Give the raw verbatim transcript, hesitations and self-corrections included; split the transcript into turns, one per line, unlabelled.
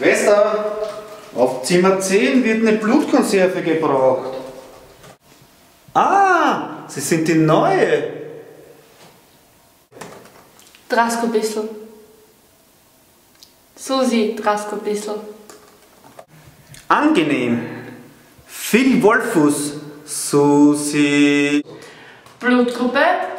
Schwester, auf Zimmer zehn wird eine Blutkonserve gebraucht. Ah, Sie sind die Neue.
Drasko bissl. Susi, Drasko bissl.
Angenehm. Phil Wolfus, Susi.
Blutgruppe